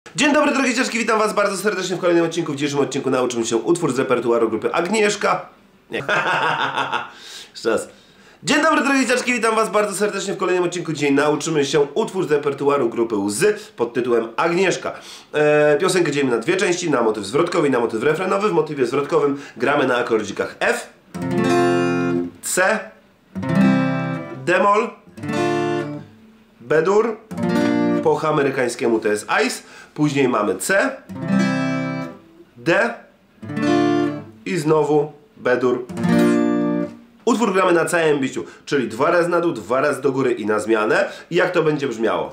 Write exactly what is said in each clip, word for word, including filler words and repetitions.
Dzień dobry drogie dzieciaczki, witam was bardzo serdecznie w kolejnym odcinku. W dzisiejszym odcinku nauczymy się utwór z repertuaru grupy Agnieszka. Nie. Jeszcze raz. Dzień dobry drogie dzieciaczki, witam was bardzo serdecznie w kolejnym odcinku. Dzisiaj nauczymy się utwór z repertuaru grupy Łzy pod tytułem Agnieszka. Eee, piosenkę dzielimy na dwie części, na motyw zwrotkowy i na motyw refrenowy. W motywie zwrotkowym gramy na akordzikach F, C, D-moll, B-dur. Po amerykańskiemu to jest Ice, później mamy C, D i znowu B-dur. Utwór gramy na całym biciu, czyli dwa razy na dół, dwa razy do góry i na zmianę. I jak to będzie brzmiało?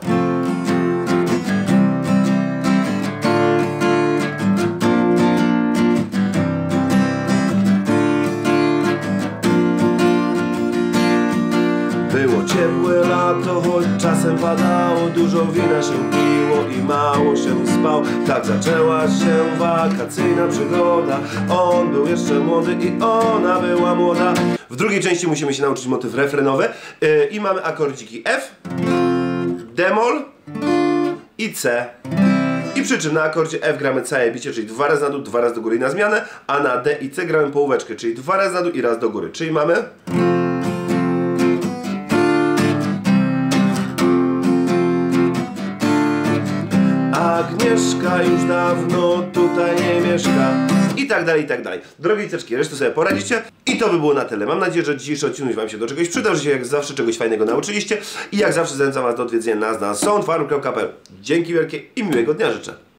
Było ciepłe lato, choć czasem padało, dużo wina się piło i mało się spał. Tak zaczęła się wakacyjna przygoda. On był jeszcze młody i ona była młoda. W drugiej części musimy się nauczyć motyw refrenowy yy, i mamy akordziki F, D-moll i C. I przy czym na akordzie F gramy całe bicie, czyli dwa razy na dół, dwa razy do góry i na zmianę, a na D i C gramy połóweczkę, czyli dwa razy na dół i raz do góry. Czyli mamy... Agnieszka już dawno tutaj nie mieszka. I tak dalej, i tak dalej. Drogie dzieciaczki, resztę sobie poradzicie. I to by było na tyle. Mam nadzieję, że dzisiejszy odcinek wam się do czegoś przydał, że się jak zawsze czegoś fajnego nauczyliście. I jak zawsze zachęcam was do odwiedzenia nas na soundfarm kropka p l. Dzięki wielkie i miłego dnia życzę.